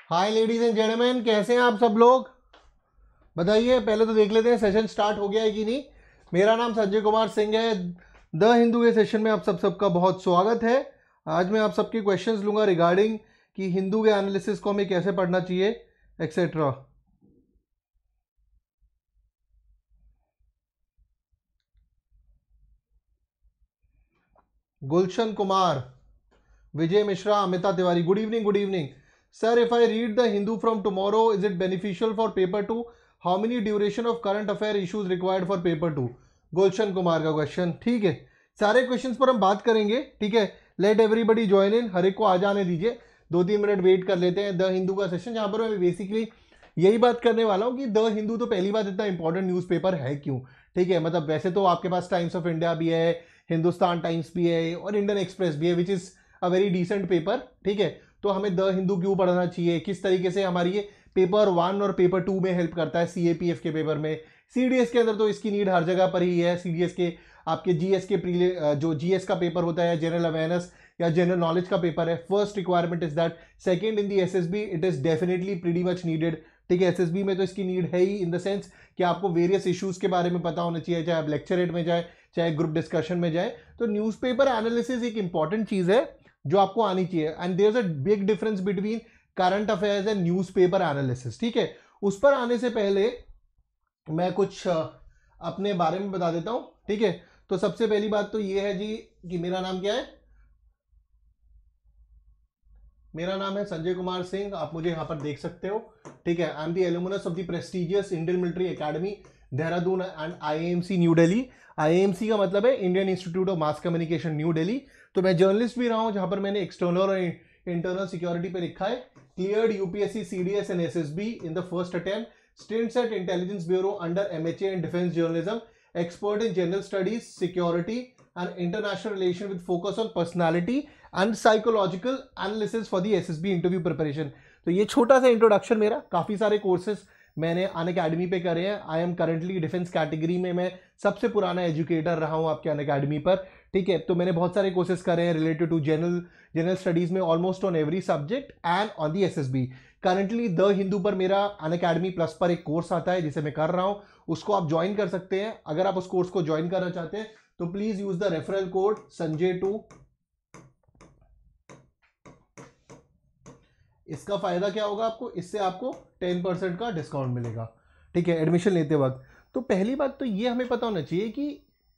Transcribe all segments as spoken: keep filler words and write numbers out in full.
Hi ladies and gentleman, कैसे हैं आप सब लोग? बताइए। पहले तो देख लेते हैं सेशन स्टार्ट हो गया है कि नहीं। मेरा नाम संजय कुमार सिंह है। द हिंदू के सेशन में आप सब सबका बहुत स्वागत है। आज मैं आप सबके क्वेश्चंस लूंगा रिगार्डिंग कि हिंदू के एनालिसिस को हमें कैसे पढ़ना चाहिए एक्सेट्रा। Gulshan Kumar, Vijay Mishra, Amita Tiwari, good evening good evening sir. If I read the Hindu from tomorrow, is it beneficial for paper two? How many duration of current affair issues required for paper two? Gulshan Kumar का क्वेश्चन। ठीक है, सारे क्वेश्चंस पर हम बात करेंगे। ठीक है, लेट एवरीबडी ज्वाइन इन, हर एक को आ जाने दीजिए। दो तीन मिनट वेट कर लेते हैं। द हिंदू का सेशन जहां पर मैं बेसिकली यही बात करने वाला हूं कि द हिंदू तो पहली बात इतना इंपॉर्टेंट न्यूज़पेपर है क्यों। ठीक है, मतलब वैसे तो आपके पास टाइम्स ऑफ इंडिया भी है, हिंदुस्तान टाइम्स भी है और इंडियन एक्सप्रेस भी है, which is a very decent paper. ठीक है, तो हमें द हिंदू क्यों पढ़ना चाहिए, किस तरीके से हमारी ये पेपर वन और पेपर टू में हेल्प करता है, सीएपीएफ के पेपर में, सीडीएस के अंदर तो इसकी नीड हर जगह पर ही है। सीडीएस के आपके जीएस के प्री जो जीएस का पेपर होता है, जनरल अवेयरनेस या जनरल नॉलेज का पेपर है, first requirement is that. Second, in the SSB it is definitely pretty much needed. ठीक है, एसएसबी में तो इसकी नीड है ही, इन द सेंस कि आपको वेरियस इश्यूज के बारे में पता होना चाहिए, चाहे आप लेक्चरेट में जाए चाहे ग्रुप डिस्कशन में जाए। तो न्यूज़पेपर एनालिसिस एक इंपॉर्टेंट चीज है जो आपको आनी चाहिए। And there is a big difference between current affairs and newspaper analysis. ठीक है, उस पर आने से पहले मैं कुछ अपने बारे में बता देता हूं। ठीक है, तो सबसे पहली बात तो ये है जी कि मेरा नाम क्या है। मेरा नाम है संजय कुमार सिंह, आप मुझे यहां पर देख सकते हो। ठीक है, I am the alumnus of the prestigious Indian Military Academy Dehradun and IIMC New Delhi. IIMC का मतलब है Indian Institute of Mass Communication New Delhi. तो मैं जर्नलिस्ट भी रहा हूं, जहां पर मैंने एक्सटर्नल और इंटरनल सिक्योरिटी पे लिखा है cleared UPSC CDS and SSB in the first attempt, stints at Intelligence Bureau under MHA and defence journalism, expert in general studies, security and international relation with focus on personality and psychological analysis for the SSB interview preparation. तो ये छोटा सा introduction मेरा। काफी सारे courses मैंने Unacademy पे करे हैं। I am currently defence category में मैं सबसे पुराना एजुकेटर रहा हूं आपके अनअकैडमी पर। ठीक है, तो मैंने बहुत सारे कोर्सेज करे हैं related to general general studies में, almost on every subject and on the SSB. Currently the Hindu पर मेरा अनअकैडमी प्लस पर एक कोर्स आता है जिसे मैं कर रहा हूं, उसको आप ज्वाइन कर सकते हैं। अगर आप उस कोर्स को ज्वाइन करना चाहते हैं तो please use the referral code Sanjay two. इसका फायदा क्या होगा आपको, इससे आपको टेन परसेंट का डिस्काउंट मिलेगा। ठीक है, एडमिशन लेते वक्त। तो पहली बात तो ये हमें पता होना चाहिए कि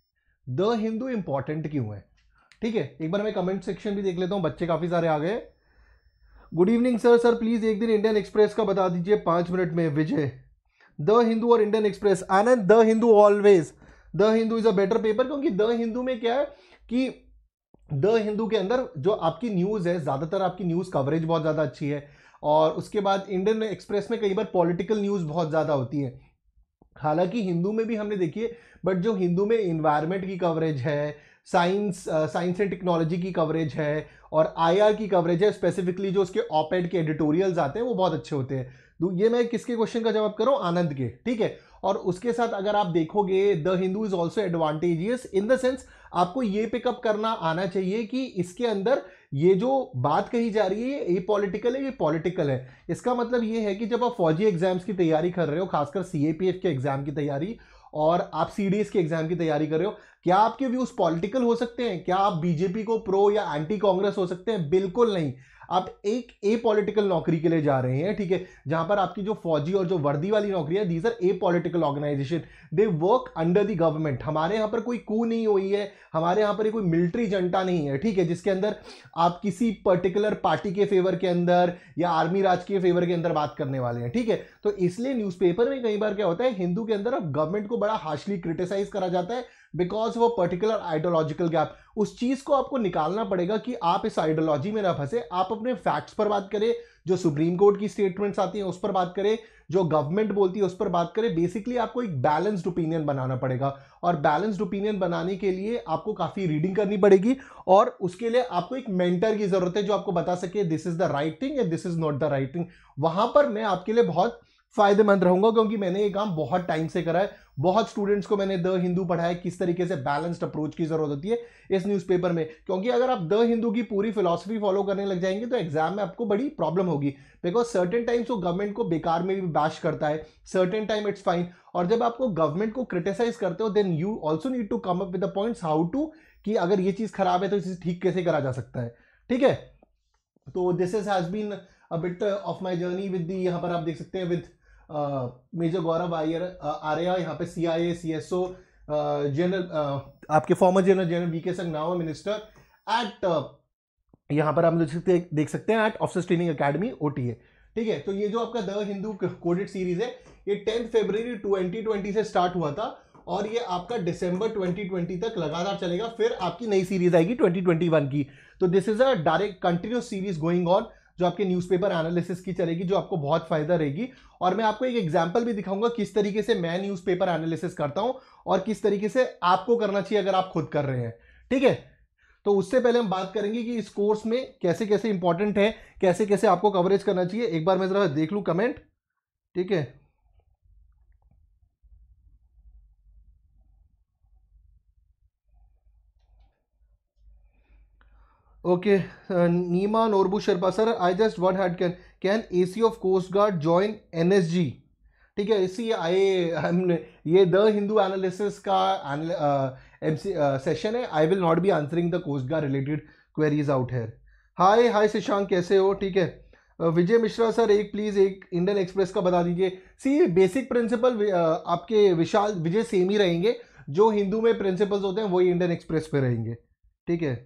द हिंदू इंपॉर्टेंट क्यों है। ठीक है, एक बार मैं कमेंट सेक्शन भी देख लेता हूं, बच्चे काफी सारे आ गए। Good evening sir. Sir please एक दिन इंडियन एक्सप्रेस का बता दीजिए पांच मिनट में। विजय, द हिंदू और Indian Express. Anand, the Hindu always. The Hindu is a better paper, क्योंकि द हिंदू में क्या है कि द हिंदू के अंदर जो आपकी न्यूज़ है, ज़्यादातर आपकी न्यूज़ कवरेज बहुत ज़्यादा अच्छी है। और उसके बाद इंडियन एक्सप्रेस में कई बार पॉलिटिकल न्यूज़ बहुत ज़्यादा होती है। हालांकि हिंदू में भी हमने देखी है, बट जो हिंदू में इन्वायरमेंट की कवरेज है, साइंस साइंस एंड टेक्नोलॉजी की कवरेज है और आईआर की कवरेज है, स्पेसिफिकली जो उसके ऑपेड के एडिटोरियल्स आते हैं वो बहुत अच्छे होते हैं। तो ये मैं किसके क्वेश्चन का जवाब कर रहा हूँ, आनंद के। ठीक है, और उसके साथ अगर आप देखोगे the Hindu is also advantageous in the sense आपको ये पिकअप करना आना चाहिए कि इसके अंदर ये जो बात कही जा रही है ये पॉलिटिकल है, ये पॉलिटिकल है। इसका मतलब ये है कि जब आप फौजी एग्जाम्स की तैयारी कर रहे हो, खासकर सीएपीएफ के एग्जाम की तैयारी, और आप सीडीएस के एग्जाम की तैयारी कर रहे हो, क्या आपके व्यूज पॉलिटिकल हो सकते हैं? क्या आप बीजेपी को प्रो या एंटी कांग्रेस हो सकते हैं? बिल्कुल नहीं। आप एक ए पॉलिटिकल नौकरी के लिए जा रहे हैं। ठीक है, जहां पर आपकी जो फौजी और जो वर्दी वाली नौकरी है, these are a political organisation, they work under the government. हमारे यहां पर कोई कू नहीं हुई है, हमारे यहां पर कोई मिलिट्री जनता नहीं है। ठीक है, जिसके अंदर आप किसी पर्टिकुलर पार्टी के फेवर के अंदर या आर्मी राज के फेवर के अंदर बात करने वाले हैं। ठीक है, तो इसलिए न्यूज़पेपर में कई बार क्या होता है, हिंदू के अंदर अब गवर्नमेंट को बड़ा हार्शली क्रिटिसाइज करा जाता है बिकॉज वो पर्टिकुलर आइडियोलॉजिकल गैप। उस चीज को आपको निकालना पड़ेगा कि आप इस आइडियोलॉजी में ना फंसे। आप अपने फैक्ट्स पर बात करें, जो सुप्रीम कोर्ट की स्टेटमेंट्स आती हैं उस पर बात करें, जो गवर्नमेंट बोलती है उस पर बात करें। बेसिकली आपको एक बैलेंस्ड ओपिनियन बनाना पड़ेगा, और बैलेंस्ड ओपिनियन बनाने के लिए आपको काफी रीडिंग करनी पड़ेगी, और उसके लिए आपको एक मेंटर की जरूरत है जो आपको बता सके this is the right thing and this is not the right thing. वहां पर मैं आपके लिए बहुत फायदेमंद रहूंगा, क्योंकि मैंने ये काम बहुत टाइम से करा है, बहुत स्टूडेंट्स को मैंने द हिंदू पढ़ाया किस तरीके से बैलेंस्ड अप्रोच की जरूरत होती है इस न्यूज़पेपर में। क्योंकि अगर आप द हिंदू की पूरी फिलॉसफी फॉलो करने लग जाएंगे तो एग्जाम में आपको बड़ी प्रॉब्लम होगी, बिकॉज सर्टेन टाइम्स वो गवर्नमेंट को बेकार में भी बैश करता है, सर्टेन टाइम इट्स फाइन। और जब आपको गवर्नमेंट को क्रिटिसाइज करते हो then you also need to come up with the points how to, कि अगर ये चीज खराब है तो इसे ठीक कैसे करा जा सकता है। ठीक है, तो this is has been a bit of my journey with the, यहाँ पर आप देख सकते हैं विद मेजर गौरव आर्य आर्या, यहाँ पे C I A C S O general, आपके former general general V K Singh now minister eight, यहाँ पर आप देख सकते देख सकते हैं at Officers Training Academy O T A. ठीक है, तो ये जो आपका द हिंदू कोडेड सीरीज है ये टेंथ फरवरी ट्वेंटी ट्वेंटी से स्टार्ट हुआ था और ये आपका दिसंबर ट्वेंटी ट्वेंटी तक लगातार चलेगा, फिर आपकी नई सीरीज आएगी ट्वेंटी ट्वेंटी वन की। तो this is a direct continuous series going on जो आपके न्यूज़पेपर एनालिसिस की चलेगी, जो आपको बहुत फायदा रहेगी। और मैं आपको एक एग्जांपल भी दिखाऊंगा किस तरीके से मैं न्यूज़पेपर एनालिसिस करता हूं और किस तरीके से आपको करना चाहिए अगर आप खुद कर रहे हैं। ठीक है, तो उससे पहले हम बात करेंगे कि इस कोर्स में कैसे कैसे इंपॉर्टेंट है, कैसे कैसे आपको कवरेज करना चाहिए। एक बार मैं जरा देख लूं कमेंट। ठीक है, okay, Nima Norbu Sherpa sir, I just one had can can AC of coast guard join NSG. ठीक है, इसी आई हमने ये द हिंदू एनालिसिस का एमसी सेशन है। I will not be answering the coast guard related queries out here. Hi hi Shashank, कैसे हो? ठीक है, विजय मिश्रा सर एक प्लीज एक इंडियन एक्सप्रेस का बता दीजिए। सी बेसिक प्रिंसिपल आपके विशाल विजय सेम ही रहेंगे, जो हिंदू में प्रिंसिपल्स होते हैं वही इंडियन एक्सप्रेस पे रहेंगे। ठीक है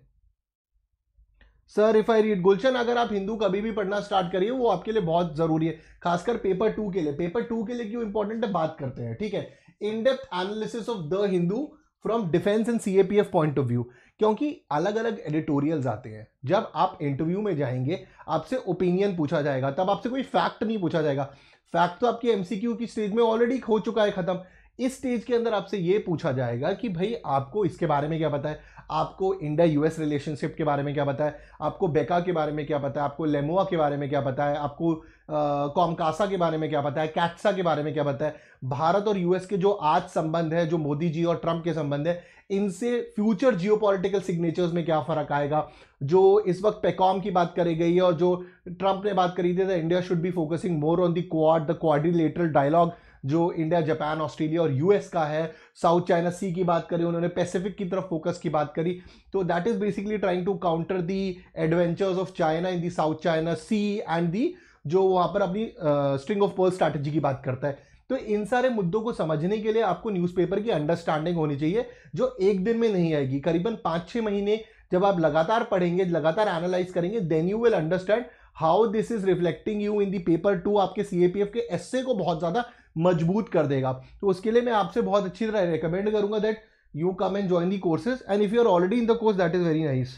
sir, if I read Gulshan, अगर आप हिंदू कभी भी पढ़ना स्टार्ट करिए वो आपके लिए बहुत जरूरी है, खासकर पेपर टू के लिए। पेपर टू के लिए क्यों इंपॉर्टेंट है बात करते हैं। ठीक है, in depth analysis of the Hindu from defence and CAPF point of view, क्योंकि अलग अलग एडिटोरियल्स आते हैं। जब आप इंटरव्यू में जाएंगे आपसे ओपिनियन पूछा जाएगा, तब आपसे कोई फैक्ट नहीं पूछा जाएगा। फैक्ट तो आपकी एमसीक्यू की स्टेज में ऑलरेडी हो चुका है खत्म। इस स्टेज के अंदर आपसे ये पूछा जाएगा कि भाई आपको इसके बारे में क्या पता है, आपको इंडिया यूएस रिलेशनशिप के बारे में क्या पता है, आपको बेका के बारे में क्या पता है, आपको लेमोआ के बारे में क्या पता है, आपको कॉमकासा के बारे में क्या पता है, कैट्सा के बारे में क्या पता है, भारत और यूएस के जो आज संबंध है, जो मोदी जी और ट्रंप के संबंध है, इनसे फ्यूचर जियोपॉलिटिकल सिग्नेचर्स में क्या फर्क आएगा। जो इस वक्त पेकॉम की बात करी गई है और जो ट्रंप ने बात करी थी, India should be focusing more on the quad the quadrilateral dialogue, जो इंडिया जापान ऑस्ट्रेलिया और यूएस का है। साउथ चाइना सी की बात करी उन्होंने, पैसिफिक की तरफ फोकस की बात करी। तो that is basically trying to counter the adventures of China in the South China Sea and the जो वहां पर अपनी स्ट्रिंग ऑफ पर्ल स्ट्रैटेजी की बात करता है। तो इन सारे मुद्दों को समझने के लिए आपको न्यूज़पेपर की अंडरस्टैंडिंग होनी चाहिए, जो एक दिन में नहीं आएगी। करीबन पाँच छः महीने जब आप लगातार पढ़ेंगे, लगातार एनालाइज करेंगे, then you will understand how this is reflecting you in the paper too. आपके सीएपीएफ के एस्से को बहुत ज्यादा मजबूत कर देगा। तो उसके लिए मैं आपसे बहुत अच्छी तरह रिकमेंड करूंगा that you come and join the courses, and if you are already in the course that is very nice.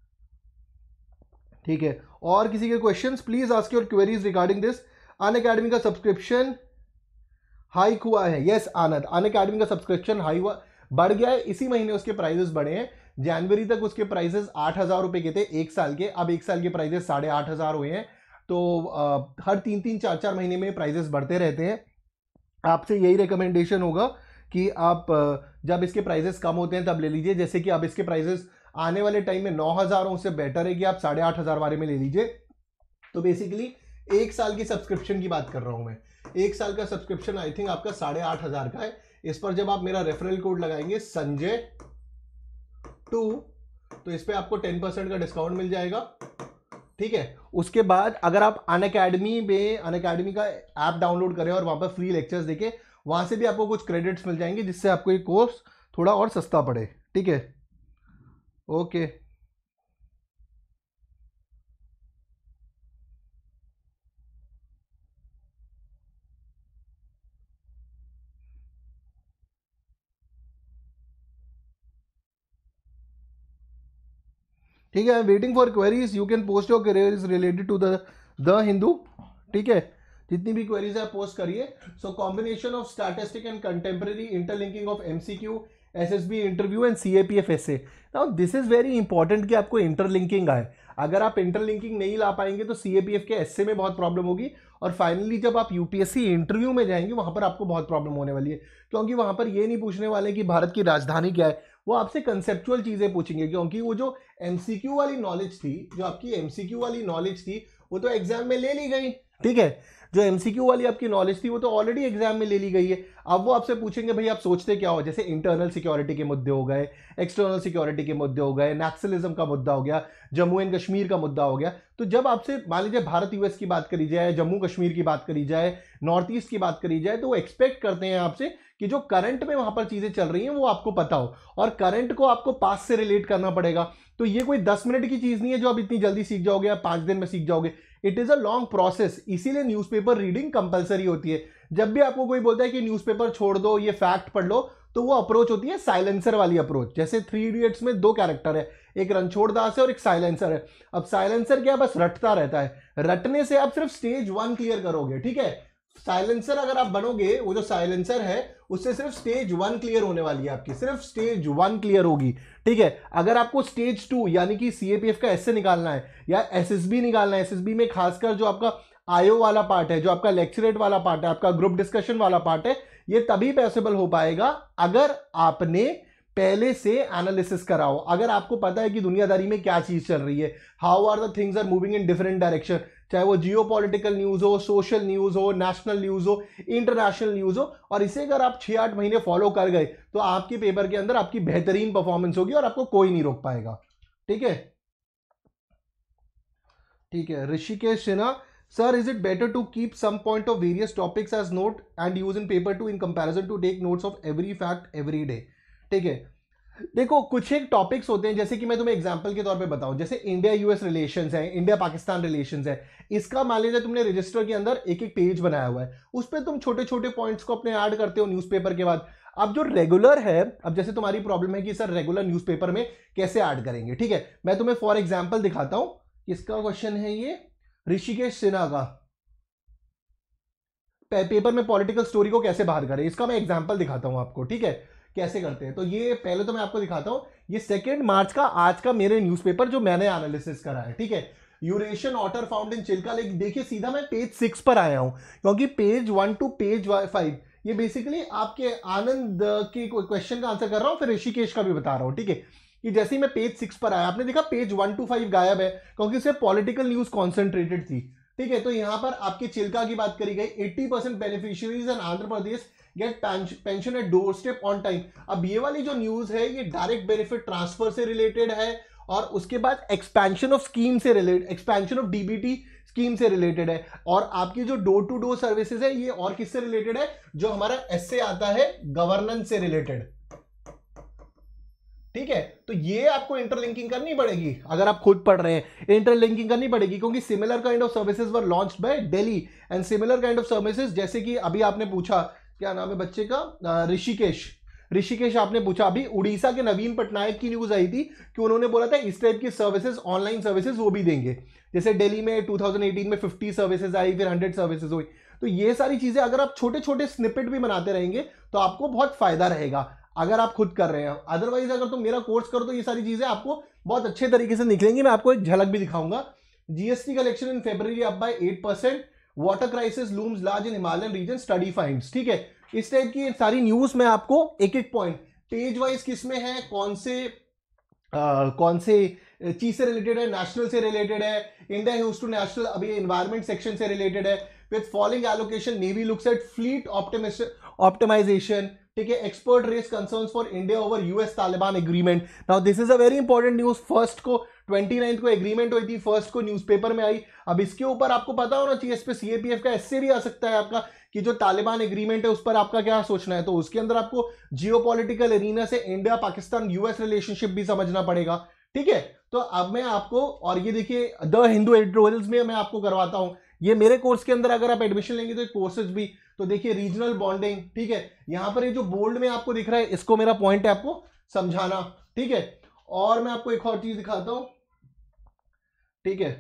ठीक है, और किसी के questions please ask your queries regarding this. Unacademy का सब्सक्रिप्शन हाइक हुआ है। यस आनंद, अनअकैडमी का subscription high हुआ बढ़ गया है, इसी महीने उसके प्राइजेस बढ़े हैं। जनवरी तक उसके प्राइजेस आठ हजार रुपए के थे एक साल के, अब एक साल के प्राइजेस साढ़े आठ हजार हुए हैं। तो आ, हर तीन तीन चार चार महीने में प्राइजेस बढ़ते रहते हैं। आपसे यही रिकमेंडेशन होगा कि आप जब इसके प्राइजेस कम होते हैं तब ले लीजिए। जैसे कि अब इसके प्राइजेस आने वाले टाइम में नौ हजार हो, उससे बेटर है कि आप साढ़े आठ हजार वाले में ले लीजिए। तो बेसिकली एक साल की सब्सक्रिप्शन की बात कर रहा हूं मैं। एक साल का सब्सक्रिप्शन आई थिंक आपका साढ़े आठ हजार का है। इस पर जब आप मेरा रेफरल कोड लगाएंगे संजय टू, तो इस पे आपको टेन परसेंट का डिस्काउंट मिल जाएगा। ठीक है, उसके बाद अगर आप अनअकैडमी में अनअकैडमी का ऐप डाउनलोड करें और वहां पर फ्री लेक्चर्स देखें, वहां से भी आपको कुछ क्रेडिट्स मिल जाएंगे, जिससे आपको ये कोर्स थोड़ा और सस्ता पड़े। ठीक है, ओके ठीक है, I am waiting for queries. You can post your queries related to the the Hindu. ठीक है, जितनी भी क्वेरीज है पोस्ट करिए। So combination of statistic and contemporary interlinking of MCQ, SSB interview and CAPF SA. Now this is very important कि आपको interlinking आए। अगर आप इंटरलिंकिंग नहीं ला पाएंगे तो सीएपीएफ के एसए में बहुत प्रॉब्लम होगी और फाइनली जब आप यूपीएससी इंटरव्यू में जाएंगे वहां पर आपको बहुत प्रॉब्लम होने वाली है, क्योंकि वहां पर ये नहीं पूछने वाले कि भारत की राजधानी क्या है, वो आपसे कंसेप्चुअल चीजें पूछेंगे, क्योंकि वो जो एमसीक्यू वाली नॉलेज थी, जो आपकी एमसीक्यू वाली नॉलेज थी वो तो एग्जाम में ले ली गई, ठीक है, जो एमसीक्यू वाली आपकी नॉलेज थी वो तो ऑलरेडी एग्जाम में ले ली गई है। अब वो आपसे पूछेंगे भाई आप सोचते क्या हो, जैसे इंटरनल सिक्योरिटी के मुद्दे हो गए, एक्सटर्नल सिक्योरिटी के मुद्दे हो गए, नक्सलिज्म का मुद्दा हो गया, जम्मू एंड कश्मीर का मुद्दा हो गया। तो जब आपसे मान लीजिए भारत यूएस की बात करी जाए, जम्मू कश्मीर की बात करी जाए, नॉर्थ ईस्ट की बात करी जाए, तो वो एक्सपेक्ट करते हैं आपसे कि जो करंट में वहां पर चीजें चल रही हैं वो आपको पता हो, और करंट को आपको पास से रिलेट करना पड़ेगा। तो ये कोई दस मिनट की चीज नहीं है जो आप इतनी जल्दी सीख जाओगे या पांच दिन में सीख जाओगे, it is a long process. इसीलिए न्यूज़पेपर रीडिंग कंपलसरी होती है। जब भी आपको कोई बोलता है कि न्यूज़पेपर छोड़ दो, ये फैक्ट पढ़ लो, तो वो अप्रोच होती है साइलेंसर वाली अप्रोच। जैसे थ्री इडियट्स में दो कैरेक्टर है, एक रणछोड़ दास है और एक साइलेंसर है। अब साइलेंसर क्या, बस रटता रहता है, रटने से आप सिर्फ स्टेज वन क्लियर करोगे, ठीक है। साइलेंसर अगर आप बनोगे, वो जो साइलेंसर है उससे सिर्फ स्टेज वन क्लियर होने वाली है आपकी, सिर्फ स्टेज वन क्लियर होगी, ठीक है। अगर आपको स्टेज टू यानी कि सीएपीएफ का एसए निकालना है या एसएसबी निकालना है, एसएसबी में खासकर जो आपका आईओ वाला पार्ट है, जो आपका लेक्चरेट वाला पार्ट है, आपका ग्रुप डिस्कशन वाला पार्ट है, ये तभी पॉसिबल हो पाएगा अगर आपने पहले से एनालिसिस कराओ, अगर आपको पता है कि दुनियादारी में क्या चीज चल रही है, how are the things are moving in different direction, चाहे वो जियोपॉलिटिकल न्यूज हो, सोशल न्यूज हो, नेशनल न्यूज हो, इंटरनेशनल न्यूज हो, और इसे अगर आप छह आठ महीने फॉलो कर गए तो आपके पेपर के अंदर आपकी बेहतरीन परफॉर्मेंस होगी और आपको कोई नहीं रोक पाएगा, ठीक है। ठीक है, Rishikesh Sinha, sir is it better to keep some point of various topics as note and use in paper to in comparison to take notes of every fact every day. ठीक है, देखो कुछ एक टॉपिक्स होते हैं, जैसे कि मैं तुम्हें एग्जांपल के तौर पे बताऊं, जैसे इंडिया यूएस रिलेशंस है, इंडिया पाकिस्तान रिलेशंस है, इसका मान लीजिए तुमने रजिस्टर के अंदर एक एक पेज बनाया हुआ है, उस पर तुम छोटे छोटे पॉइंट्स को अपने ऐड करते हो न्यूज़पेपर के बाद। अब जो रेगुलर है, अब जैसे तुम्हारी प्रॉब्लम है कि सर रेगुलर न्यूज़पेपर में कैसे ऐड करेंगे, ठीक है, मैं तुम्हें फॉर एग्जाम्पल दिखाता हूं। किसका क्वेश्चन है ये, ऋषिकेश सिन्हा का, पेपर में पॉलिटिकल स्टोरी को कैसे बाहर करें, इसका मैं एग्जाम्पल दिखाता हूं आपको, ठीक है, कैसे करते हैं। तो ये पहले तो मैं आपको दिखाता हूं, ये सेकेंड मार्च का आज का मेरे न्यूज़पेपर जो मैंने एनालिसिस करा है, ठीक है, Eurasian otter found in Chilka lake. देखिए सीधा मैं पेज सिक्स पर आया हूं, क्योंकि page one to page five ये बेसिकली आपके आनंद के क्वेश्चन का आंसर कर रहा हूं, फिर ऋषिकेश का भी बता रहा हूं, ठीक है। कि जैसे ही मैं पेज सिक्स पर आया, आपने देखा पेज वन टू फाइव गायब है, क्योंकि इससे पॉलिटिकल न्यूज कॉन्सेंट्रेटेड थी, ठीक है। तो यहां पर आपके चिल्का की बात करी गई, eighty percent beneficiaries in Andhra Pradesh get pension at door step on time. अब ये वाली जो न्यूज है ये डायरेक्ट बेनिफिट ट्रांसफर से रिलेटेड है, और उसके बाद एक्सपेंशन ऑफ स्कीम से related, expansion of DBT scheme से रिलेटेड है, और आपकी जो डोर टू डोर सर्विसेज है ये और किससे रिलेटेड है, जो हमारा एसए आता है गवर्नेंस से रिलेटेड, ठीक है। तो ये आपको इंटरलिंकिंग करनी पड़ेगी, अगर आप खुद पढ़ रहे हैं इंटरलिंकिंग करनी पड़ेगी, क्योंकि similar kind of services were launched by Delhi and similar kind of services, जैसे कि अभी आपने पूछा क्या नाम है बच्चे का, ऋषिकेश, ऋषिकेश आपने पूछा, अभी उड़ीसा के नवीन पटनायक की न्यूज आई थी कि उन्होंने बोला था इस टाइप की सर्विसेज, ऑनलाइन सर्विसेज वो भी देंगे, जैसे दिल्ली में टू थाउजेंड एटीन में फिफ्टी सर्विसेज आई, फिर हंड्रेड सर्विसेज हुई। तो ये सारी चीजें अगर आप छोटे छोटे स्निपेट भी बनाते रहेंगे तो आपको बहुत फायदा रहेगा, अगर आप खुद कर रहे हैं। अदरवाइज अगर तुम मेरा कोर्स करो तो ये सारी चीजें आपको बहुत अच्छे तरीके से निकलेंगी। मैं आपको एक झलक भी दिखाऊंगा। GST collection in February up by eight percent, water crisis looms large in Himalayan region, study finds, ठीक है। इस टाइप की सारी न्यूज में आपको एक एक पॉइंट पेज वाइज किसमें है, कौन से आ, कौन से चीज से रिलेटेड है, नेशनल से रिलेटेड है, इंडिया यूज टू नेशनल, अभी एनवायरमेंट सेक्शन से रिलेटेड है, with following allocation navy looks at fleet optimisation, ठीक है, expert raise concerns for India over US Taliban agreement. Now this is a very important news, first को twenty ninth को agreement हुई थी, first को newspaper में आई। अब इसके ऊपर आपको पता होना चाहिए, इस पे सीएपीएफ का एसए भी आ सकता है आपका, कि जो तालिबान एग्रीमेंट है उस पर आपका क्या सोचना है। तो उसके अंदर आपको जियोपॉलिटिकल एरिना से इंडिया पाकिस्तान यूएस रिलेशनशिप भी समझना पड़ेगा, ठीक है। तो अब मैं आपको, और ये देखिए द हिंदू एडिटोरियल्स में मैं आपको करवाता हूं, ये मेरे कोर्स के अंदर अगर आप एडमिशन लेंगे तो कोर्सेज भी, तो देखिए रीजनल बॉन्डिंग, ठीक है, यहां पर ये जो बोल्ड में आपको दिख रहा है, इसको मेरा पॉइंट है आपको समझाना, ठीक है। और मैं आपको एक और चीज दिखाता हूं, ठीक है,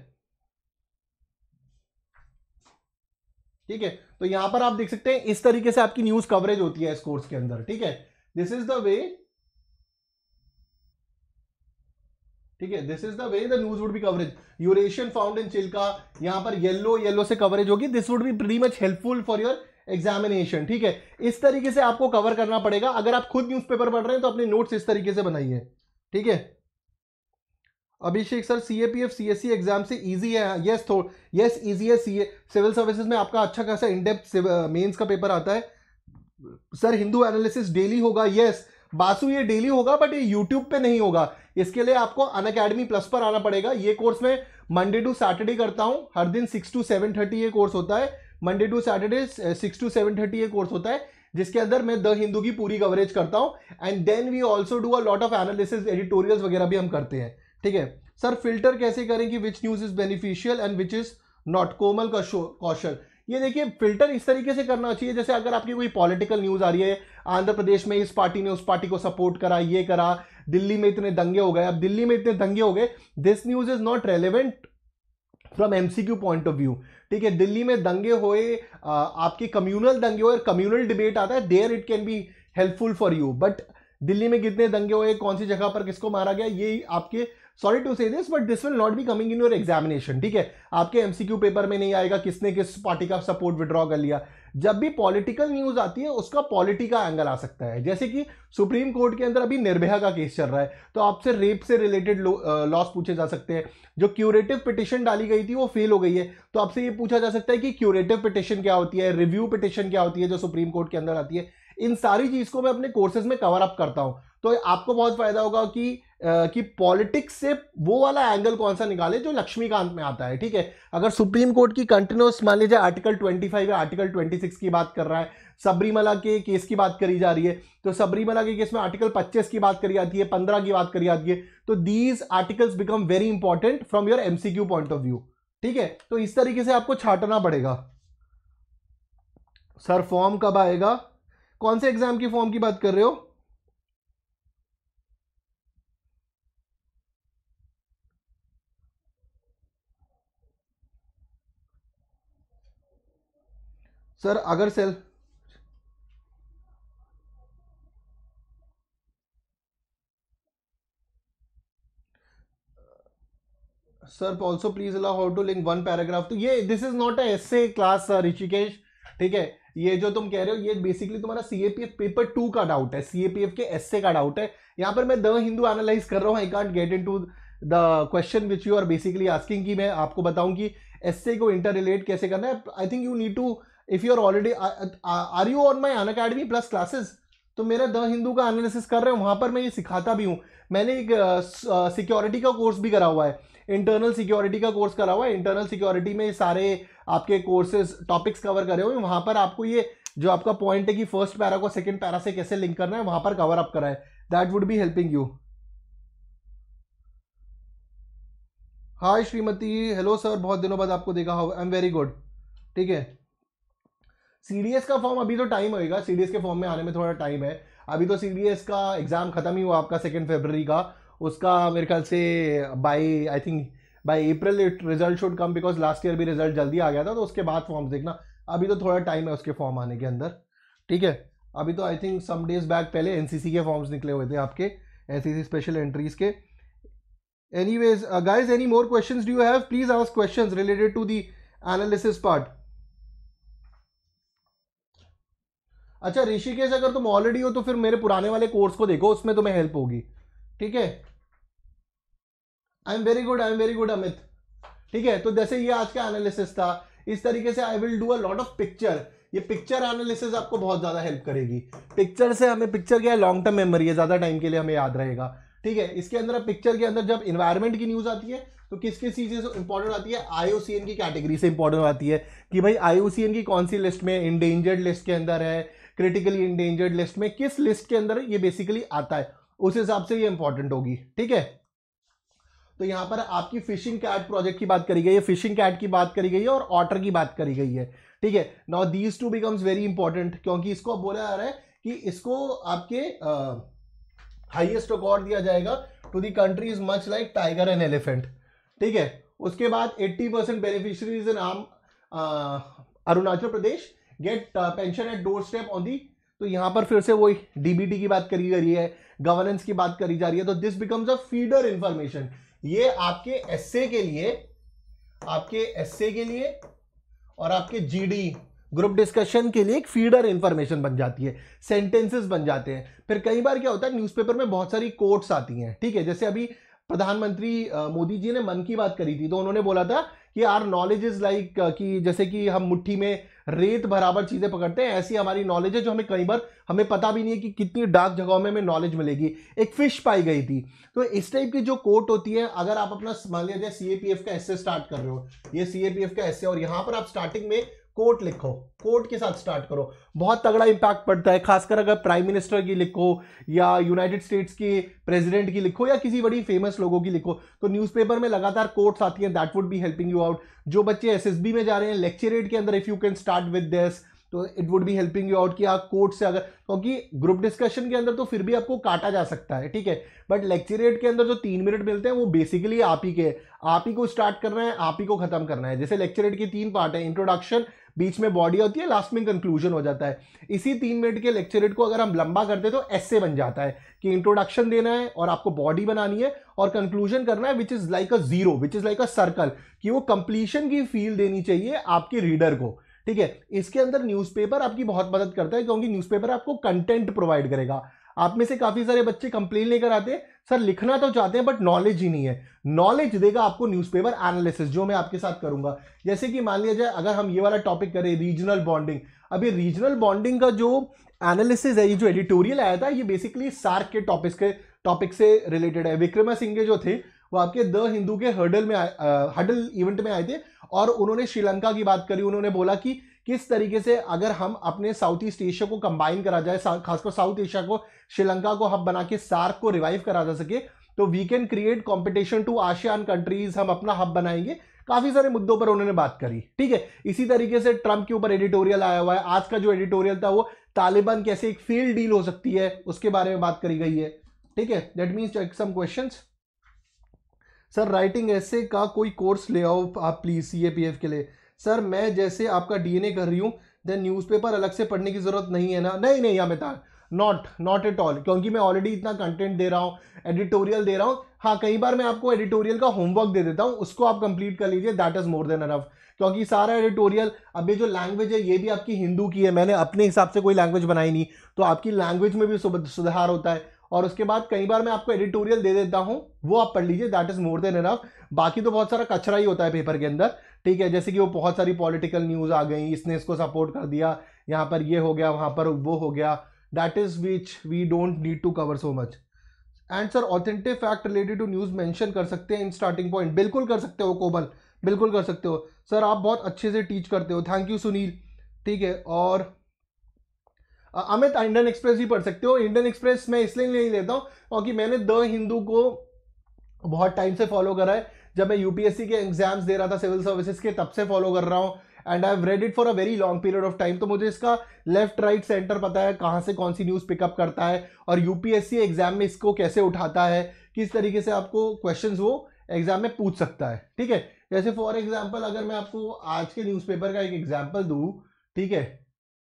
ठीक है। तो यहां पर आप देख सकते हैं इस तरीके से आपकी न्यूज कवरेज होती है इस कोर्स के अंदर, ठीक है, दिस इज द वे, ठीक है, this is the way the news would be coverage. Eurasian found in Chilka, यहां पर येलो येलो से कवरेज होगी, this would be pretty much helpful for your examination. ठीक है, इस तरीके से आपको कवर करना पड़ेगा। अगर आप खुद न्यूज़पेपर पढ़ रहे हैं तो अपने नोट्स इस तरीके से बनाइए। ठीक है, Abhishek sir CAPF CSC exam से इजी है? यस थो यस इजी है। सीए सिविल सर्विसेज में आपका अच्छा खासा इनडेप्थ मेंस का पेपर आता है। सर हिंदू एनालिसिस डेली होगा? यस बासु ये डेली होगा, बट ये यूट्यूब पे नहीं होगा। इसके लिए आपको अनअकैडमी प्लस पर आना पड़ेगा। ये कोर्स मैं मंडे टू सैटरडे करता हूं, हर दिन सिक्स टू सेवन थर्टी ये कोर्स होता है। Monday to Saturday six to seven thirty ये कोर्स होता है, जिसके अंदर मैं द हिंदू की पूरी कवरेज करता हूं। And then we also do a lot of analysis, editorials वगैरह भी हम करते हैं। ठीक है सर, फिल्टर कैसे करें कि which news is beneficial and which is not? Komal Kaushal, ये देखिए फिल्टर इस तरीके से करना चाहिए, जैसे अगर आपकी कोई पॉलिटिकल न्यूज आ रही है, आंध्र प्रदेश में इस पार्टी ने उस पार्टी को सपोर्ट करा, ये करा, दिल्ली में इतने दंगे हो गए, अब दिल्ली में इतने दंगे हो गए, this news is not relevant from MCQ point of view. ठीक है, दिल्ली में दंगे हुए, आपके कम्युनल दंगे हुए, कम्युनल डिबेट आता है, there it can be helpful for you. But Delhi में कितने दंगे हुए, कौन सी जगह पर किसको मारा गया, ये आपके, sorry to say this but this will not be coming in your examination. ठीक है, आपके एमसीक्यू पेपर में नहीं आएगा किसने किस पार्टी का सपोर्ट विड्रॉ कर लिया। जब भी पॉलिटिकल न्यूज आती है उसका पॉलिटी का एंगल आ सकता है। जैसे कि सुप्रीम कोर्ट के अंदर अभी निर्भया का केस चल रहा है, तो आपसे रेप से रिलेटेड लॉस पूछे जा सकते हैं। जो क्यूरेटिव पिटिशन डाली गई थी वो फेल हो गई है, तो आपसे ये पूछा जा सकता है कि क्यूरेटिव पिटिशन क्या होती है, रिव्यू पिटिशन क्या होती है जो सुप्रीम कोर्ट के अंदर आती है। इन सारी चीज को मैं अपने कोर्सेज में कवर अप करता हूं, तो आपको बहुत फायदा होगा कि आ, कि पॉलिटिक्स से वो वाला एंगल कौन सा निकाले जो लक्ष्मीकांत में आता है। ठीक है, अगर सुप्रीम कोर्ट की कंटिन्यूस मान लीजिए आर्टिकल पच्चीस या आर्टिकल छब्बीस की बात कर रहा है, सबरीमला के केस की बात करी जा रही है, तो सबरीमला के केस में आर्टिकल पच्चीस की बात करी जाती है, पंद्रह की बात करी जाती है, तो these articles become very important from your MCQ point of view. ठीक है, तो इस तरीके से आपको छांटना पड़ेगा। सर फॉर्म कब आएगा? कौन से एग्जाम की फॉर्म की बात कर रहे हो? सर अगर सेल sir also please allow how to link one paragraph, तो ये this is not a essay class Rishikesh. ठीक है, ये जो तुम कह रहे हो ये बेसिकली तुम्हारा सीएपीएफ पेपर टू का डाउट है, सीएपीएफ के एस्से का डाउट है। यहां पर मैं द हिंदू एनालाइज कर रहा हूं, I can't get into the question which you are basically asking कि मैं आपको बताऊं कि एस्से को इंटर रिलेट कैसे करना है। I think you need to, if you are already, are you on my Unacademy plus classes, तो मेरा द हिंदू का एनालिसिस कर रहे हो, वहां पर मैं ये सिखाता भी हूं। मैंने एक सिक्योरिटी uh, का कोर्स भी करा हुआ है, इंटरनल सिक्योरिटी का कोर्स करा हुआ है। इंटरनल सिक्योरिटी में सारे आपके कोर्सेज टॉपिक्स कवर करे हुए, वहां पर आपको ये जो आपका पॉइंट है कि फर्स्ट पैरा को सेकंड पैरा से कैसे लिंक करना है, वहां पर कवर अप करा है। That would be helping you. Hi Shrimati, hello sir, बहुत दिनों बाद आपको देखा। I am very good. ठीक है, सीडीएस का फॉर्म अभी तो टाइम होएगा, सीडीएस के फॉर्म में आने में थोड़ा टाइम है। अभी तो सीडीएस का एग्जाम खत्म ही हुआ आपका सेकेंड फरवरी का, उसका मेरे ख्याल से by I think by April it result should come, because last year भी रिजल्ट जल्दी आ गया था, तो उसके बाद फॉर्म्स देखना। अभी तो थोड़ा टाइम है उसके फॉर्म आने के अंदर। ठीक है, अभी तो I think some days back पहले एनसीसी के फॉर्म्स निकले हुए थे आपके, एनसीसी स्पेशल एंट्रीज के। Anyways guys, any more questions do you have? Please ask questions related to the analysis part. अच्छा ऋषिकेश, अगर तुम ऑलरेडी हो तो फिर मेरे पुराने वाले कोर्स को देखो, उसमें तुम्हें हेल्प होगी। ठीक है, I am very good, I am very good Amit. ठीक है, तो जैसे ये आज का एनालिसिस था, इस तरीके से I will do a lot of picture. ये पिक्चर एनालिसिस आपको बहुत ज्यादा हेल्प करेगी। पिक्चर से हमें, पिक्चर क्या है, लॉन्ग टर्म मेमोरी है, ज्यादा टाइम के लिए हमें याद रहेगा। ठीक है, इसके अंदर पिक्चर के अंदर जब इन्वायरमेंट की न्यूज आती है तो किस किस चीजें से इंपॉर्टेंट आती है, आईओसीएन की कैटेगरी से इंपॉर्टेंट आती है कि भाई आईओसीएन की कौन सी लिस्ट में, इंडेंजर्ड लिस्ट के अंदर है, क्रिटिकली इंडेंजर्ड लिस्ट में, किस लिस्ट के अंदर ये बेसिकली आता है, उस हिसाब से ये इंपॉर्टेंट होगी। ठीक है, तो यहां पर आपकी फिशिंग कैट प्रोजेक्ट की बात करी गई है, फिशिंग कैट की बात करी गई है और ऑटर की बात करी गई है। ठीक है, now these two becomes very important, क्योंकि इसको बोला जा रहा है कि इसको आपके हाईएस्ट अवार्ड दिया जाएगा to the countries much like tiger and elephant. ठीक है, उसके बाद अस्सी परसेंट बेनिफिशियरीज इन आम Arunachal Pradesh get pension at door step on the, तो यहां पर फिर से वही डीबीटी की बात करी जा रही है, गवर्नेंस की बात करी जा रही है, तो this becomes a feeder information. ये आपके एसए के लिए, आपके एसए के लिए और आपके जीडी ग्रुप डिस्कशन के लिए एक फीडर इंफॉर्मेशन बन जाती है, सेंटेंसेस बन जाते हैं। फिर कई बार क्या होता है, न्यूज़पेपर में बहुत सारी कोट्स आती हैं, ठीक है। जैसे अभी प्रधानमंत्री मोदी जी ने मन की बात करी थी, तो उन्होंने बोला था कि आर नॉलेज इज लाइक, कि जैसे कि हम मुट्ठी में रेत बराबर चीजें पकड़ते हैं, ऐसी हमारी नॉलेज है जो हमें कई बार हमें पता भी नहीं है कि कितनी डार्क जगहों में हमें नॉलेज मिलेगी। एक फिश पाई गई थी। तो इस टाइप की जो कोट होती है, अगर आप अपना मान लिया जाए सीएपीएफ का एस्से स्टार्ट कर रहे हो, ये सीएपीएफ का एस्से, और यहां पर आप स्टार्टिंग में कोट लिखो, कोट के साथ स्टार्ट करो, बहुत तगड़ा इंपैक्ट पड़ता है। खासकर अगर प्राइम मिनिस्टर की लिखो या यूनाइटेड स्टेट्स के प्रेसिडेंट की लिखो या किसी बड़ी फेमस लोगों की लिखो, तो न्यूज़पेपर में लगातार कोट्स आती हैं, that would be helping you out. जो बच्चे एसएसबी में जा रहे हैं, लेक्चरेट के अंदर if you can start with this, तो it would be helping you out कि आप कोट से, अगर, क्योंकि ग्रुप डिस्कशन के अंदर तो फिर भी आपको काटा जा सकता है, ठीक है, बट लेक्चरेट के अंदर जो तीन मिनट मिलते हैं वो बेसिकली आप ही के, आप ही को स्टार्ट करना है, आप ही को खत्म करना है। जैसे लेक्चरेट के तीन पार्ट है, इंट्रोडक्शन, बीच में बॉडी होती है, लास्ट में कंक्लूजन हो जाता है। इसी तीन मिनट के लेक्चरेट को अगर हम लंबा करते तो एस्से बन जाता है कि इंट्रोडक्शन देना है और आपको बॉडी बनानी है और कंक्लूजन करना है, which is like a zero, which is like a circle, कि वो कंप्लीशन की फील देनी चाहिए आपके रीडर को, ठीक है। इसके अंदर न्यूज़पेपर आपकी बहुत मदद करता है, क्योंकि न्यूज़पेपर आपको कंटेंट प्रोवाइड करेगा। आप में से काफी सारे बच्चे कंप्लेन लेकर आते हैं, सर लिखना तो चाहते हैं बट नॉलेज ही नहीं है। नॉलेज देगा आपको न्यूज़पेपर एनालिसिस, जो मैं आपके साथ करूंगा। जैसे कि मान लिया जाए, अगर हम ये वाला टॉपिक करें, रीजनल बॉन्डिंग, अभी रीजनल बॉन्डिंग का जो एनालिसिस है, ये जो एडिटोरियल आया था, ये बेसिकली सार्क के टॉपिक्स के टॉपिक से रिलेटेड है। विक्रमासिंघे जो थे वो आपके द हिंदू के हर्डल में हर्डल इवेंट में आए थे और उन्होंने श्रीलंका की बात करी। उन्होंने बोला कि किस तरीके से अगर हम अपने साउथ ईस्ट एशिया को कंबाइन करा जाए, खासकर साउथ एशिया को, श्रीलंका को हब बना के सार्क को रिवाइव करा जा सके, तो we can create competition to ASEAN countries, हम अपना हब बनाएंगे। काफी सारे मुद्दों पर उन्होंने बात करी, ठीक है। इसी तरीके से ट्रंप के ऊपर एडिटोरियल आया हुआ है। आज का जो एडिटोरियल था वो तालिबान कैसे एक फेल डील हो सकती है, उसके बारे में बात करी गई है, ठीक है। That means check some questions. Sir writing ऐसे का कोई कोर्स ले आओ आप प्लीज सीएपीएफ के लिए। सर मैं जैसे आपका डीएनए कर रही हूँ, देन न्यूज़पेपर अलग से पढ़ने की जरूरत नहीं है ना? नहीं नहीं Amita, not not at all, क्योंकि मैं ऑलरेडी इतना कंटेंट दे रहा हूँ, एडिटोरियल दे रहा हूँ। हाँ, कई बार मैं आपको एडिटोरियल का होमवर्क दे देता हूँ, उसको आप कंप्लीट कर लीजिए, that is more than enough. क्योंकि सारा एडिटोरियल, अब ये जो लैंग्वेज है ये भी आपकी हिंदू की है, मैंने अपने हिसाब से कोई लैंग्वेज बनाई नहीं, तो आपकी लैंग्वेज में भी सुधार होता है। और उसके बाद कई बार मैं आपको एडिटोरियल दे देता हूं, वो आप पढ़ लीजिए, that is more than enough. बाकी तो बहुत सारा कचरा ही होता है पेपर के अंदर, ठीक है। जैसे कि वो बहुत सारी पॉलिटिकल न्यूज आ गई, इसने इसको सपोर्ट कर दिया, यहाँ पर ये हो गया, वहां पर वो हो गया, that is which we don't need to cover so much. And sir authentic fact related to news mention कर सकते हैं इन स्टार्टिंग पॉइंट? बिल्कुल कर सकते हो कोमल, बिल्कुल कर सकते हो। सर आप बहुत अच्छे से टीच करते हो, थैंक यू सुनील, ठीक है। और अमित इंडियन एक्सप्रेस भी पढ़ सकते हो। इंडियन एक्सप्रेस मैं इसलिए नहीं लेता हूं क्योंकि मैंने द हिंदू को बहुत टाइम से फॉलो करा है। जब मैं यूपीएससी के एग्जाम्स दे रहा था सिविल सर्विसेज के, तब से फॉलो कर रहा हूं, and I have read it for a very long period of time. तो मुझे इसका लेफ्ट राइट सेंटर पता है, कहां से कौन सी न्यूज पिकअप करता है और यूपीएससी एग्जाम में इसको कैसे उठाता है, किस तरीके से आपको क्वेश्चंस वो एग्जाम में पूछ सकता है, ठीक है। जैसे फॉर एग्जाम्पल अगर मैं आपको आज के न्यूज़पेपर का एक एग्जाम्पल दूं, ठीक है,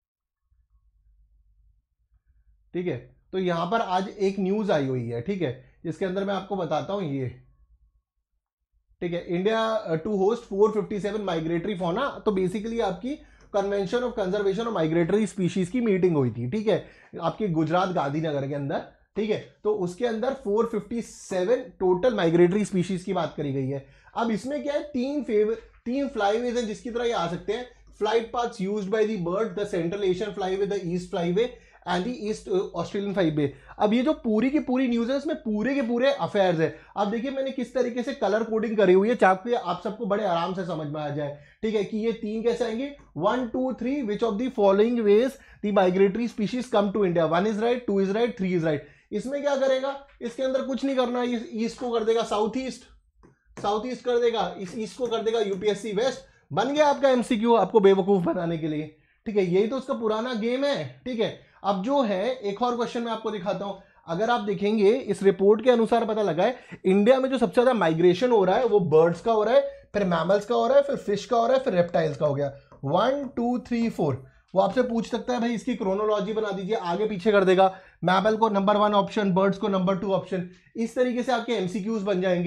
ठीक है, तो यहां पर आज एक न्यूज आई हुई है, ठीक है, जिसके अंदर मैं आपको बताता हूं ये, ठीक है, India to host four fifty seven migratory fauna. तो बेसिकली आपकी convention of conservation of migratory species की मीटिंग हुई थी, ठीक है, आपके गुजरात गांधीनगर के अंदर, ठीक है। तो उसके अंदर four fifty seven total migratory species की बात करी गई है। अब इसमें क्या है, तीन फेवर तीन फ्लाईवेज हैं जिसकी तरह ये आ सकते हैं। Flight paths used by the bird, the Central Asian flyway, the East flyway and the East Australian flyway. अब ये जो पूरी की पूरी न्यूज है, इसमें पूरे के पूरे अफेयर्स है। अब देखिए मैंने किस तरीके से कलर कोडिंग करी हुई है, चाहे आप सबको बड़े आराम से समझ में आ जाए, ठीक है, कि ये तीन कैसे आएंगे, one two three, which of the following ways the migratory species come to India, one is right, two is right, three is right. इसमें क्या करेगा, इसके अंदर कुछ नहीं करना, इस ईस्ट को कर देगा साउथ ईस्ट, साउथ ईस्ट कर देगा, इस ईस्ट को कर देगा यूपीएससी वेस्ट, बन गया आपका एमसीक्यू, आपको बेवकूफ बनाने के लिए, ठीक है। यही तो उसका पुराना गेम है, ठीक है। अब जो है एक और क्वेश्चन मैं आपको दिखाता हूं। अगर आप देखेंगे इस रिपोर्ट के अनुसार पता लगा है इंडिया में जो सबसे ज्यादा माइग्रेशन हो रहा है वो बर्ड्स का हो रहा है, फिर मैमल्स का हो रहा है, फिर फिश का हो रहा है, फिर रेप्टाइल्स का हो गया, वन टू थ्री फोर। वो आपसे पूछ सकता है भाई इसकी क्रोनोलॉजी बना दीजिए, आगे पीछे कर देगा, मैमल को नंबर वन ऑप्शन, बर्ड्स को नंबर टू ऑप्शन। इस तरीके से आपके एमसीक्यूज बन जाएंगे।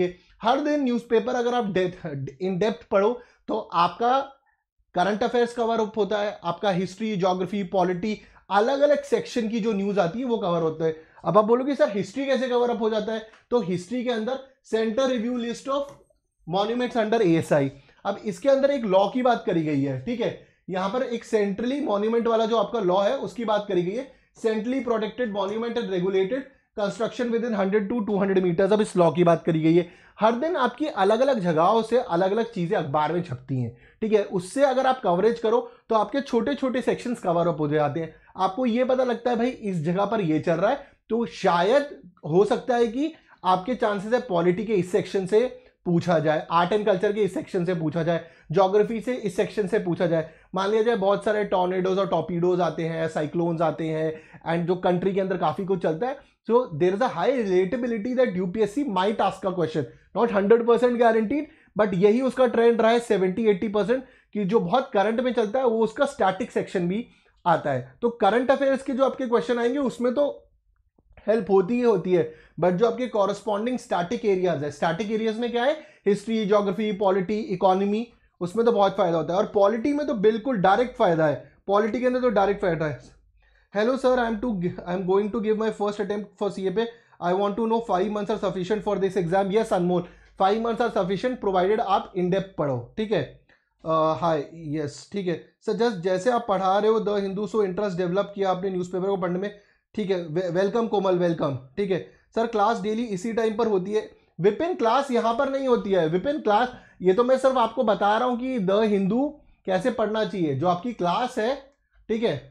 हर दिन न्यूज़पेपर अगर आप इन डेप्थ पढ़ो तो आपका करंट अफेयर्स कवर अप होता है, आपका हिस्ट्री, ज्योग्राफी, पॉलिटी, अलग अलग सेक्शन की जो न्यूज आती है वो कवर होता है। अब आप बोलोगे सर हिस्ट्री कैसे कवर अप हो जाता है, तो हिस्ट्री के अंदर centre review list of monuments under ASI. अब इसके अंदर एक लॉ की बात करी गई है, ठीक है, यहां पर एक सेंट्रली मॉन्यूमेंट वाला जो आपका लॉ है उसकी बात करी गई है, centrally protected monument and regulated construction within hundred to two hundred metres. अब इस लॉ की बात करी गई है। हर दिन आपकी अलग अलग जगहों से अलग अलग चीजें अखबार में छपती हैं, ठीक है, उससे अगर आप कवरेज करो तो आपके छोटे छोटे सेक्शंस कवर अप हो जाते हैं। आपको ये पता लगता है भाई इस जगह पर ये चल रहा है, तो शायद हो सकता है कि आपके चांसेस है पॉलिटी के इस सेक्शन से पूछा जाए, आर्ट एंड कल्चर के इस सेक्शन से पूछा जाए, ज्योग्राफी से इस सेक्शन से पूछा जाए। मान लिया जाए बहुत सारे टॉर्नेडोज और टॉर्पीडोज आते हैं, साइक्लोन्स आते हैं, एंड जो कंट्री के अंदर काफी कुछ चलता है, so there is a high relatability that UPSC might ask a question, not hundred percent guaranteed, but यही उसका ट्रेंड रहा है सेवेंटी एटी परसेंट कि जो बहुत करंट में चलता है वो उसका स्टैटिक सेक्शन भी आता है। तो करंट अफेयर्स के जो आपके क्वेश्चन आएंगे उसमें तो हेल्प होती ही होती है, बट जो आपके कॉरस्पॉन्डिंग स्टैटिक एरियाज है, स्टैटिक एरियाज में क्या है, हिस्ट्री, ज्योग्राफी, पॉलिटी, इकोनॉमी, उसमें तो बहुत फायदा होता है, और पॉलिटी में तो बिल्कुल डायरेक्ट फायदा है, पॉलिटी के अंदर तो डायरेक्ट फायदा है। Hello sir, I am to I am going to give my first attempt for CAPF, I want to know five months are sufficient for this exam. Yes Anmol, five months are sufficient provided आप in depth पढ़ो, ठीक है। Hi yes, ठीक है sir, just जैसे आप पढ़ा रहे हो the Hindu, so interest develop किया आपने न्यूज़पेपर को पढ़ने में, ठीक है, वेलकम कोमल, वेलकम, ठीक है सर। क्लास डेली इसी टाइम पर होती है? विपिन क्लास यहां पर नहीं होती है, विपिन क्लास, ये तो मैं सिर्फ आपको बता रहा हूं कि द हिंदू कैसे पढ़ना चाहिए। जो आपकी क्लास है, ठीक है,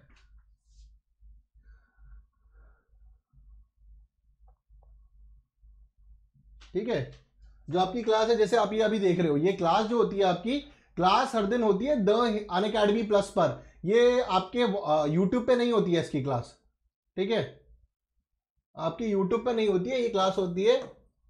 ठीक है, जो आपकी क्लास है, जैसे आप ये अभी देख रहे हो, ये क्लास जो होती है आपकी क्लास हर दिन होती है द अनअकैडमी प्लस पर, ये आपके यूट्यूब पे नहीं होती है इसकी क्लास, ठीक है, आपकी यूट्यूब पे नहीं होती है, ये क्लास होती है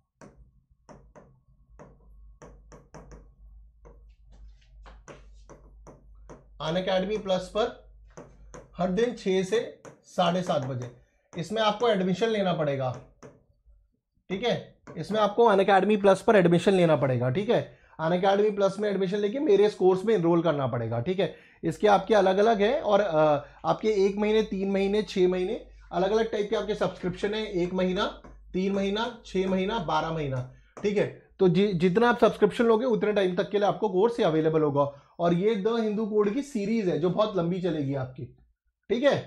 अनअकैडमी प्लस पर हर दिन छह से साढ़े सात बजे। इसमें आपको एडमिशन लेना पड़ेगा, ठीक है, इसमें आपको अनअकैडमी प्लस पर एडमिशन लेना पड़ेगा, ठीक है, अनअकैडमी प्लस में एडमिशन लेके मेरे इस कोर्स में एनरोल करना पड़ेगा, ठीक है। इसके आपके अलग अलग है, और आपके एक महीने, तीन महीने, छह महीने, अलग अलग टाइप के आपके सब्सक्रिप्शन है, एक महीना, तीन महीना, छह महीना, बारह महीना, ठीक है। तो जि, जितना आप सब्सक्रिप्शन लोगे उतने टाइम तक के लिए आपको कोर्स ही अवेलेबल होगा, और ये द हिंदू कोड की सीरीज है जो बहुत लंबी चलेगी आपकी, ठीक है।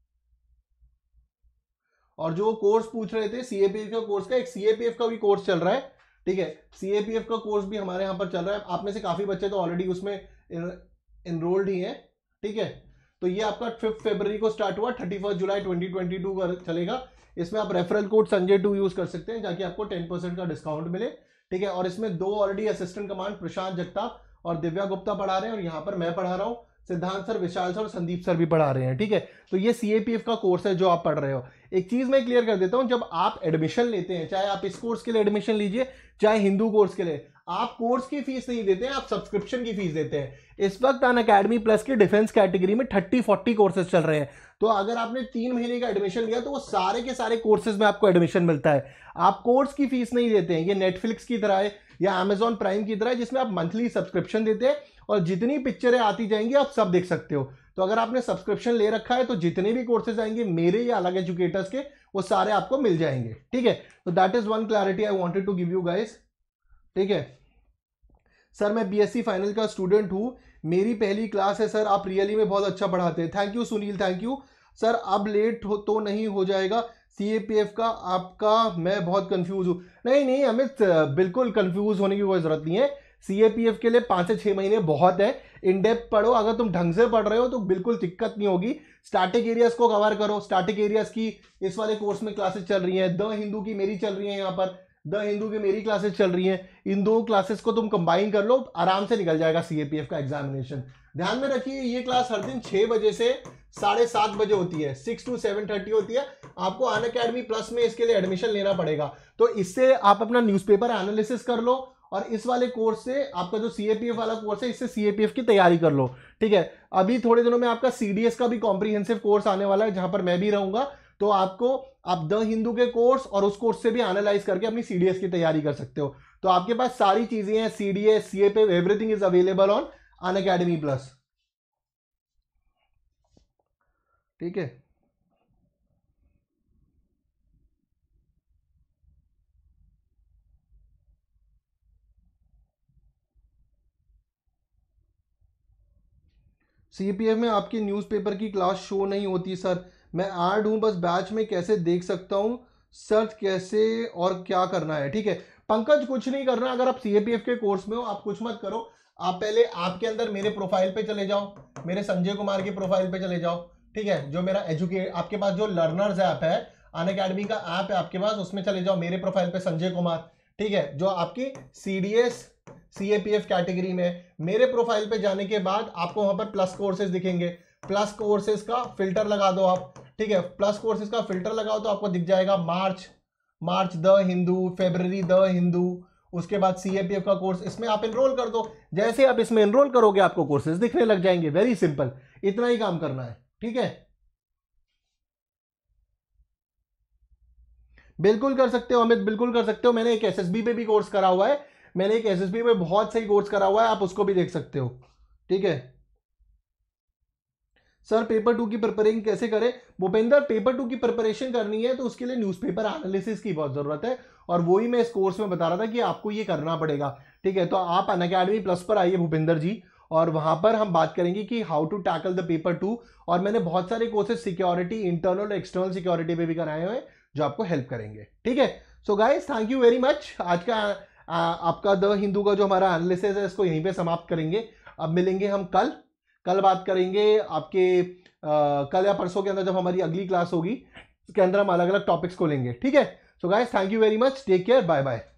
और जो कोर्स पूछ रहे थे सीएपीएफ का कोर्स का, एक सीएपीएफ का भी कोर्स चल रहा है, ठीक है, सीएपीएफ का कोर्स भी हमारे यहाँ पर चल रहा है। आप में से काफी बच्चे तो ऑलरेडी उसमें एनरोल्ड ही हैं, ठीक है। तो ये आपका फिफ्थ फरवरी को स्टार्ट हुआ, थर्टी फर्स्ट जुलाई ट्वेंटी ट्वेंटी टू का चलेगा। इसमें आप referral code Sanjay two use कर सकते हैं ताकि आपको टेन परसेंट का डिस्काउंट मिले, ठीक है। और इसमें दो already assistant command Prashant Jagtap और दिव्या गुप्ता पढ़ा रहे हैं, और यहाँ पर मैं पढ़ा रहा हूँ, सिद्धांत सर, विशाल सर और संदीप सर भी पढ़ा रहे हैं, ठीक है। तो ये सीएपीएफ का कोर्स है जो आप पढ़ रहे हो। एक चीज मैं क्लियर कर देता हूं, जब आप एडमिशन लेते हैं, चाहे आप इस कोर्स के लिए एडमिशन लीजिए, चाहे हिंदू कोर्स के लिए, आप कोर्स की फीस नहीं देते हैं, आप सब्सक्रिप्शन की फीस देते हैं। इस वक्त अनअकैडमी प्लस के डिफेंस कैटेगरी में थर्टी फोर्टी कोर्सेज चल रहे हैं, तो अगर आपने तीन महीने का एडमिशन लिया तो वो सारे के सारे कोर्सेज में आपको एडमिशन मिलता है। आप कोर्स की फीस नहीं देते हैं। ये नेटफ्लिक्स की तरह है या अमेजॉन प्राइम की तरह है, जिसमें आप मंथली सब्सक्रिप्शन देते हैं और जितनी पिक्चरें आती जाएंगी आप सब देख सकते हो। तो अगर आपने सब्सक्रिप्शन ले रखा है तो जितने भी कोर्सेज आएंगे मेरे या अलग एजुकेटर्स के, वो सारे आपको मिल जाएंगे, ठीक है। तो that is one clarity I wanted to give you guys, ठीक है। सर मैं बीएससी फाइनल का स्टूडेंट हूं, मेरी पहली क्लास है सर, आप रियली में बहुत अच्छा पढ़ाते हैं। Thank you Sunil, thank you sir. अब लेट हो तो नहीं हो जाएगा सीएपीएफ का आपका? मैं बहुत कंफ्यूज हूं। नहीं नहीं अमित, बिल्कुल कंफ्यूज होने की कोई जरूरत नहीं है। सीएपीएफ के लिए पांच से छह महीने बहुत है। इन डेप्थ पढ़ो, अगर तुम ढंग से पढ़ रहे हो तो बिल्कुल दिक्कत नहीं होगी। स्टैटिक एरियाज को कवर करो। स्टैटिक एरियाज की इस वाले कोर्स में क्लासेस चल रही हैं, द हिंदू की मेरी चल रही है, यहाँ पर द हिंदू की मेरी क्लासेस चल रही हैं। इन दो क्लासेस को तुम कंबाइन कर लो, आराम से निकल जाएगा सीएपीएफ का एग्जामिनेशन। ध्यान में रखिए ये क्लास हर दिन छह बजे से साढ़े सात बजे होती है, सिक्स टू सेवन थर्टी होती है। आपको अनअकैडमी प्लस में इसके लिए एडमिशन लेना पड़ेगा, तो इससे आप अपना न्यूज़पेपर एनालिसिस कर लो, और इस वाले कोर्स से आपका जो सीएपीएफ वाला कोर्स है, इससे सीएपीएफ की तैयारी कर लो, ठीक है। अभी थोड़े दिनों में आपका सीडीएस का भी कॉम्प्रिहेंसिव कोर्स आने वाला है, जहां पर मैं भी रहूंगा, तो आपको आप द हिंदू के कोर्स और उस कोर्स से भी एनालाइज करके अपनी सीडीएस की तैयारी कर सकते हो। तो आपके पास सारी चीजें हैं, CDS, CAPF, everything is available on Unacademy plus. ठीक है, सीपीएफ में आपकी न्यूज़पेपर की क्लास शो नहीं होती सर, मैं ऐड हूं बस बैच में, कैसे देख सकता हूं सर, कैसे और क्या करना है? ठीक है पंकज, कुछ नहीं करना, अगर आप सीएपीएफ के कोर्स में हो आप कुछ मत करो, आप पहले आपके अंदर मेरे प्रोफाइल पे चले जाओ, मेरे संजय कुमार के प्रोफाइल पे चले जाओ। ठीक है, जो मेरा एजुकेट, आपके पास जो लर्नर्स ऐप है, अनअकैडमी का ऐप है आपके पास, उसमें चले जाओ, मेरे प्रोफाइल पे संजय कुमार। ठीक है, जो आपकी सीडीएस सीएपीएफ कैटेगरी में, मेरे प्रोफाइल पे जाने के बाद आपको वहां पर प्लस कोर्सेज दिखेंगे, प्लस कोर्सेज का फिल्टर लगा दो आप। ठीक है, प्लस कोर्सेज का फिल्टर लगाओ तो आपको दिख जाएगा March, March the Hindu, February the Hindu, उसके बाद सीएपीएफ का कोर्स, इसमें आप एनरोल कर दो। जैसे आप इसमें एनरोल करोगे आपको कोर्सेज दिखने लग जाएंगे, वेरी सिंपल, इतना ही काम करना है। ठीक है, बिल्कुल कर सकते हो अमित, बिल्कुल कर सकते हो, मैंने एक एसएसबी पे भी कोर्स करा हुआ है, मैंने एक एसएसबी पे बहुत सही कोर्स करा हुआ है, आप उसको भी देख सकते हो। ठीक है सर, पेपर टू की प्रिपरेशन कैसे करें? भूपेंद्र, पेपर टू की प्रिपरेशन करनी है तो उसके लिए न्यूज़पेपर एनालिसिस की बहुत जरूरत है, और वही मैं इस कोर्स में बता रहा था कि आपको ये करना पड़ेगा। ठीक है, तो आप अनअकैडमी प्लस पर आइए भूपेंद्र जी, और वहां पर हम बात करेंगे कि how to tackle the paper two, और मैंने बहुत सारे कोर्सेज सिक्योरिटी, इंटरनल और एक्सटर्नल सिक्योरिटी पे भी कराए हुए हैं जो आपको हेल्प करेंगे। ठीक है, so guys thank you very much. आज का आ, आपका द हिंदू का जो हमारा एनालिसिस है इसको यहीं पे समाप्त करेंगे। अब मिलेंगे हम कल, कल बात करेंगे आपके आ, कल या परसों के अंदर जब हमारी अगली क्लास होगी, उसके अंदर हम अलग अलग टॉपिक्स को लेंगे। ठीक है, so guys thank you very much, take care, bye bye.